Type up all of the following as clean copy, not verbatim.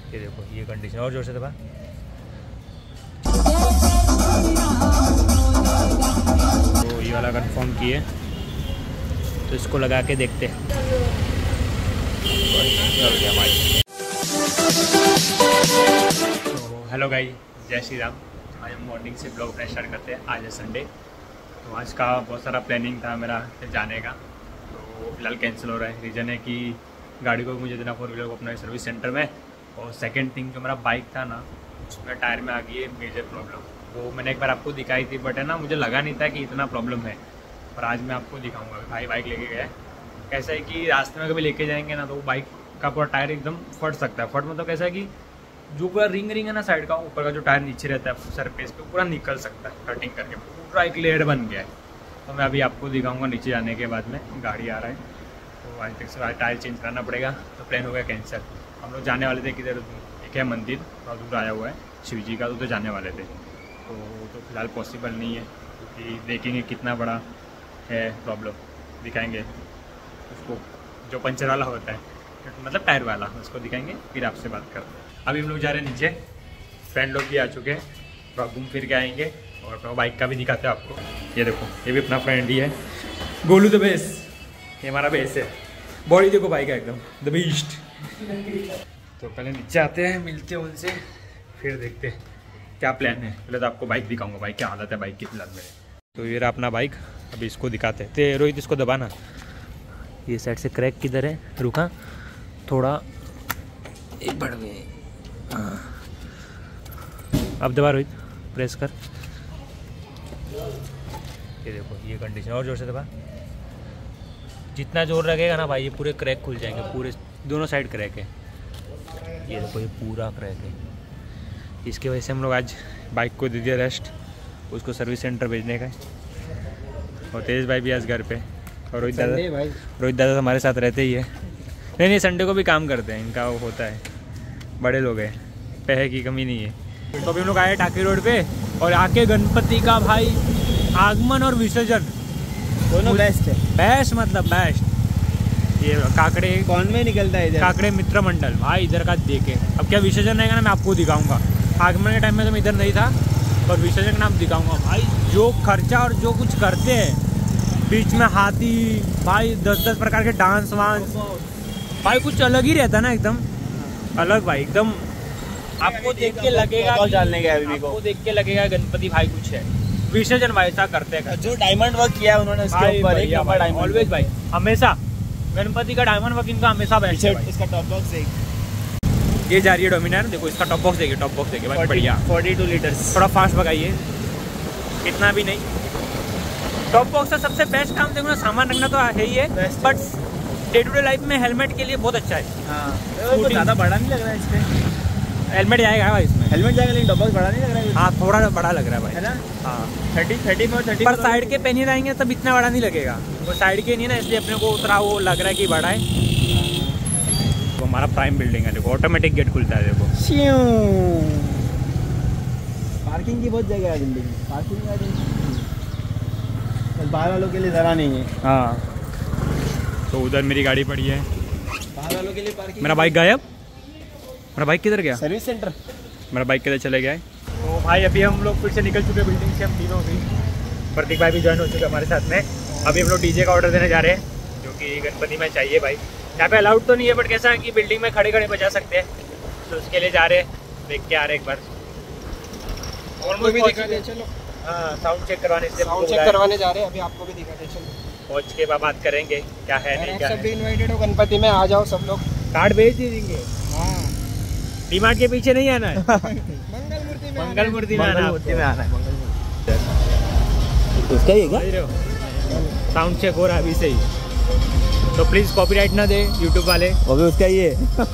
ये देखो ये कंडीशन, और जोर से दबा। तो ये वाला कंफर्म किए, तो इसको लगा के देखते हैं। तो हेलो गाइस, जय श्री राम। आज हम मॉर्निंग से ब्लॉग अपना स्टार्ट करते हैं। आज है संडे, तो आज का बहुत सारा प्लानिंग था मेरा जाने का, तो फिलहाल कैंसिल हो रहा है। रीज़न है कि गाड़ी को मुझे देना 4 व्हीलर को अपना सर्विस सेंटर में, और सेकंड थिंग जो मेरा बाइक था ना, उसमें टायर में आ गई है मेजर प्रॉब्लम। वो मैंने एक बार आपको दिखाई थी, बट है ना, मुझे लगा नहीं था कि इतना प्रॉब्लम है, पर आज मैं आपको दिखाऊंगा। भाई बाइक लेके गया, कैसा है कि रास्ते में कभी लेके जाएंगे ना, तो वो बाइक का पूरा टायर एकदम फट सकता है। फट मतलब कैसा है कि जो पूरा रिंग है ना साइड का, ऊपर का जो टायर नीचे रहता है सरफेस पे, पूरा निकल सकता है कटिंग करके, पूरा एक लेयर बन गया है। तो मैं अभी आपको दिखाऊंगा नीचे जाने के बाद में। गाड़ी आ रहा है, तो आज तक से आज टायर चेंज करना पड़ेगा, तो प्लान हो गया कैंसिल। हम लोग जाने वाले थे किधर, एक है मंदिर थोड़ा दूर आया हुआ है शिव जी का, तो जाने वाले थे। तो फिलहाल पॉसिबल नहीं है, क्योंकि देखेंगे कितना बड़ा है प्रॉब्लम, दिखाएंगे उसको। जो पंचर वाला होता है, मतलब टायर वाला, उसको दिखाएंगे, फिर आपसे बात करते हैं। अभी हम लोग जा रहे हैं नीचे, फ्रेंड लोग भी आ चुके हैं, थोड़ा घूम फिर के आएंगे, और अपना बाइक का भी दिखाते हैं आपको। ये देखो, ये भी अपना फ्रेंड ही है, गोलू द बेस। ये हमारा बेस है, बॉडी देखो बाइक है एकदम द बीस्ट। तो पहले नीचे आते हैं, मिलते हैं उनसे, फिर देखते हैं क्या प्लान है। पहले तो आपको बाइक दिखाऊंगा, बाइक क्या हालत है बाइक की फिलहाल मेरे। तो ये रहा अपना बाइक, अभी इसको दिखाते हैं। तो रोहित इसको दबाना, ये साइड से क्रैक किधर है, रुका थोड़ा, एक बढ़ गए। हाँ, अब दबा रोहित, प्रेस कर। ये देखो ये कंडीशन, और जोर से दबा। जितना जोर लगेगा ना भाई, ये पूरे क्रैक खुल जाएंगे, पूरे दोनों साइड क्रैक है। ये देखो ये पूरा क्रैक है। इसकी वजह से हम लोग आज बाइक को दे दिया रेस्ट, उसको सर्विस सेंटर भेजने का है। और तेज भाई भी आज घर पे, और रोहित दादा हमारे साथ रहते ही है। नहीं संडे को भी काम करते हैं, इनका वो होता है, बड़े लोग हैं, पैसे की कमी नहीं है। तो अभी हम लोग आए टाकी रोड पे, और आके गणपति का भाई आगमन और विसर्जन दोनों बेस्ट है। बेस्ट मतलब बेस्ट। ये काकड़े कौन में निकलता है इधर, काकड़े मित्र मंडल भाई, इधर का देखे। अब क्या विसर्जन रहेगा ना, मैं आपको दिखाऊंगा। आगमन के टाइम में तो मैं इधर नहीं था, और विसर्जन का नाम दिखाऊंगा भाई। जो खर्चा और जो कुछ करते हैं, बीच में हाथी भाई, 10-10 प्रकार के डांस वांस भाई, कुछ अलग ही रहता ना, एकदम अलग भाई, एकदम आपको देख के लगेगा, आपको देख के लगेगा गणपति भाई कुछ है। विसर्जन भाई ऐसा करते हैं, जो डायमंड वर्क किया है उन्होंने उसके ऊपर, एक नंबर डायमंड ऑलवेज भाई, हमेशा गणपति का डायमंड वर्क इनका हमेशा बेस्ट है। इसका टॉप बॉक्स देख, ये जा रही है डोमिनार, देखो इसका टॉप बॉक्स देखिए, टॉप बॉक्स देखिए भाई, बढ़िया 42 लीटर्स। थोड़ा फास्ट भगाइए, इतना भी नहीं। टॉप बॉक्स का सबसे बेस्ट काम देखो ना, सामान रखना तो है ही है, but day to day life में हेलमेट के लिए बहुत अच्छा है। हाँ, तो ज़्यादा बड़ा नहीं लग रहा है इसमें, हेलमेट जाएगा भाई इसमें, हेलमेट जाएगा, लेकिन टॉप बॉक्स बड़ा नहीं लग रहा है। हाँ थोड़ा बड़ा लग रहा है भाई, है ना। हाँ 30 पर साइड के पहने रहेंगे तब इतना बड़ा नहीं लगेगा, वो साइड के नहीं ना, इसलिए अपने को उतना वो लग रहा है कि बड़ा है। तो हमारा प्राइम बिल्डिंग है, देखो ऑटोमेटिक गेट खुलता है, देखो। पार्किंग की बहुत जगह है बिल्डिंग में, पार्किंग बाहर वालों के लिए ज़रा नहीं है। हाँ, तो उधर मेरी गाड़ी पड़ी है, बाहर वालों के लिए पार्किंग। मेरा बाइक गायब, मेरा बाइक किधर गया, सर्विस सेंटर, मेरा बाइक किधर चले गया है। तो भाई अभी हम लोग फिर से निकल चुके हैं बिल्डिंग से, हम तीनों भी। प्रतीक भाई भी ज्वाइन हो चुके हैं हमारे साथ में। अभी हम लोग डीजे का ऑर्डर देने जा रहे हैं, जो कि गणपति में चाहिए भाई। यहाँ पे अलाउड तो नहीं है, बट कैसा है कि बिल्डिंग में खड़े खड़े बजा सकते हैं, तो उसके लिए जा रहे हैं, देख के आ रहे हैं एक बार। और भी दिखा दे, चलो। हाँ, साउंड चेक करवाने से साउंड चेक करवाने जा रहे हैं, अभी आपको भी दिखा दे, चलो। पहुँच के बाद बात करेंगे क्या है नहीं क्या सब भी इन्वाइटेड हो, गणपति में आ जाओ सब लोग, कार्ड भेज दीजिए। हाँ, डिमांड के पीछे नहीं आना है, मंगल मूर्ति में आना है। उसका ही है क्या? साउंड चेक हो रहा है अभी से ही, तो प्लीज कॉपीराइट ना दे यूट्यूब वाले। वो भी उसका ही है।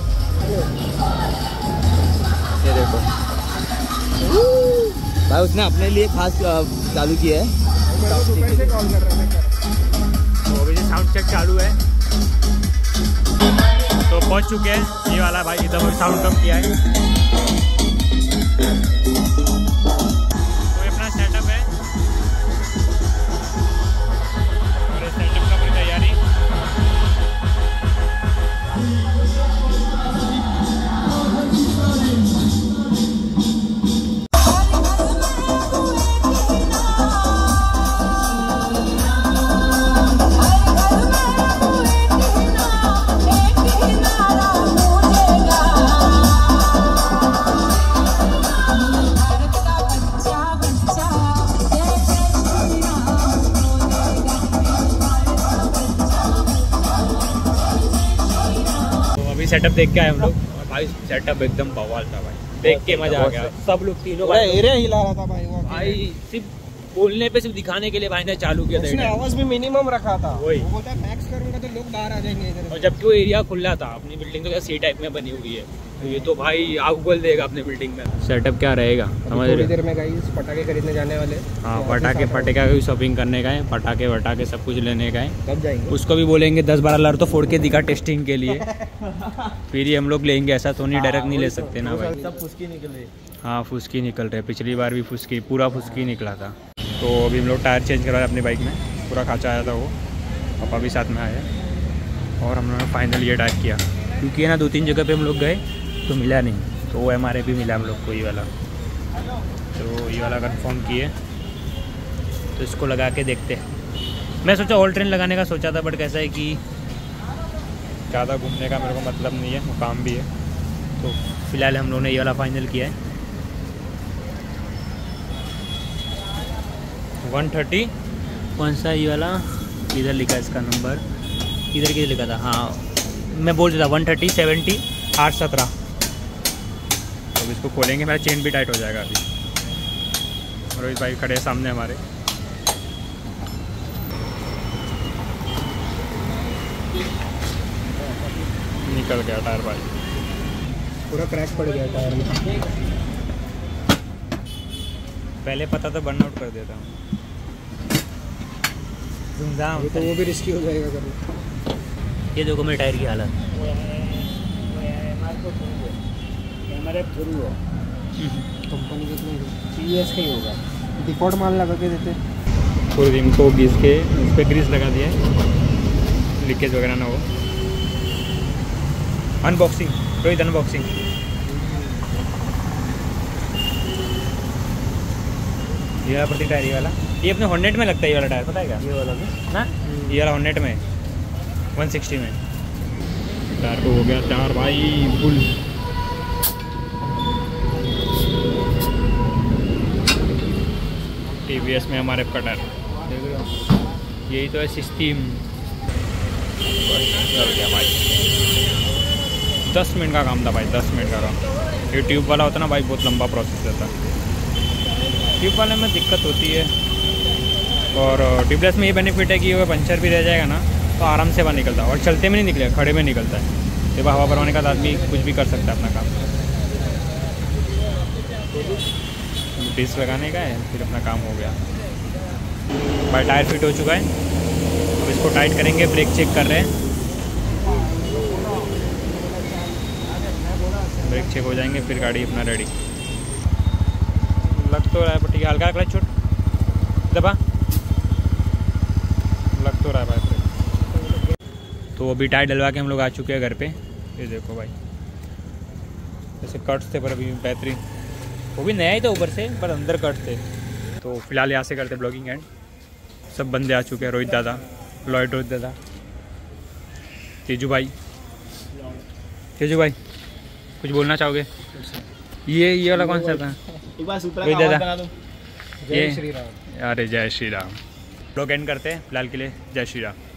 ये देखो भाई, उसने अपने लिए खास चालू किया है। तो अभी साउंड चेक चालू है, तो पहुंच चुके हैं। ये वाला भाई इधर साउंड कम किया है, तो अपना सेटअप है, और सेटअप का पूरी तैयारी। सेटअप देख के आए हम लोग। भाई सेटअप एकदम बवाल था भाई, देख के मजा आ गया। सब लोग तीनों एरिया हिला रहा था भाई वो। भाई सिर्फ बोलने पे, सिर्फ दिखाने के लिए भाई ने चालू किया था। आवाज भी मिनिमम रखा था। वही वो बोलता है मैक्स करूंगा तो लोग बाहर आ जाएंगे इधर। और जबकि वो एरिया खुला था, अपनी बिल्डिंग तो सी टाइप में बनी हुई है, तो ये तो भाई आग बोल देगा अपने बिल्डिंग में। सेटअप क्या रहेगा समझ रहे? थोड़ी देर में गाइस पटाखे खरीदने जाने वाले। हाँ पटाखे की शॉपिंग करने का है, पटाखे वटाखे सब कुछ लेने का है। कब जाएंगे? उसको भी बोलेंगे 10-12 लाख तो फोड़ के दिखा टेस्टिंग के लिए, फिर ही हम लोग लेंगे। ऐसा तो नहीं डायरेक्ट नहीं ले सकते ना भाई। सब फुसकी निकले। हाँ फुसकी निकल रहे, पिछली बार भी फुसकी, पूरा फुसकी निकला था। तो अभी हम लोग टायर चेंज करवाए अपनी बाइक में, पूरा खाचा आया था वो, पापा भी साथ में आए और हम लोगों ने फाइनल ये टायर किया। क्योंकि ना 2-3 जगह पे हम लोग गए तो मिला नहीं, तो वो MRF भी मिला हम लोग को ये वाला। तो ये वाला कंफर्म किए, तो इसको लगा के देखते हैं। मैं सोचा ऑल ट्रेन लगाने का सोचा था, बट कैसा है कि ज़्यादा घूमने का मेरे को मतलब नहीं है, वो काम भी है। तो फिलहाल हम लोगों ने ये वाला फाइनल किया है। 130 कौन सा ये वाला, इधर लिखा है इसका नंबर, इधर किधर लिखा था? हाँ मैं बोल देता 130 70 817। तो इसको खोलेंगे, मेरा चेन भी टाइट हो जाएगा अभी। रोहित भाई खड़े सामने हमारे। निकल गया टायर भाई, पूरा क्रैक पड़ गया टायर में। पहले पता तो बर्न आउट कर देता हूँ। ये तो वो भी रिस्की हो जाएगा करना। ये देखो मेरे टायर की हालत। कंपनी कितनी TVS का ही होगा, डिफॉल्ट माल लगा के देते। पूरे रिम को घिस के उस पर ग्रीस लगा दिया है, लीकेज वगैरह ना हो। Unboxing Rohit, unboxing. ये वाला प्रति टायर, ये वाला, ये अपने हॉर्नेट में लगता है ये वाला टायर, पता है क्या? ये वाला ना ये वाला हॉर्नेट में 160 में टायर तो हो गया तैयार भाई फुल। TVS में हमारे का टायर देख रहे हो, यही तो है सिस्टम। चल गया भाई, 10 मिनट का काम था भाई, 10 मिनट का काम। ये ट्यूब वाला होता ना भाई, बहुत लंबा प्रोसेस रहता है। ट्यूब वाले में दिक्कत होती है, और ट्यूबलेस में ये बेनिफिट है कि अगर पंचर भी रह जाएगा ना तो आराम से बाहर निकलता है, और चलते में नहीं निकलेगा, खड़े में निकलता है। जब हवा भरवाने का आदमी कुछ भी कर सकता है अपना काम। डिस्क लगाने का है, फिर अपना काम हो गया भाई। टायर फिट हो चुका है, अब इसको टाइट करेंगे। ब्रेक चेक कर रहे हैं, ब्रेक चेक हो जाएंगे फिर गाड़ी अपना रेडी। लग तो रहा है ठीक है, हल्का क्लच छूट दबा, लग तो रहा है भाई। तो अभी टायर डलवा के हम लोग आ चुके हैं घर पे। ये देखो भाई, जैसे कट्स थे पर अभी बेहतरीन, वो भी नया ही था ऊपर से, पर अंदर कट थे। तो फिलहाल यहाँ से करते ब्लॉगिंग एंड। सब बंदे आ चुके हैं, रोहित दादा, लॉयड रोहित दादा, तेजू भाई। तेजू भाई कुछ बोलना चाहोगे? ये वाला कौन सा था? रोहित दादा जय श्री राम। अरे जय श्री राम। ब्लॉग एंड करते हैं फिलहाल के लिए। जय श्री राम।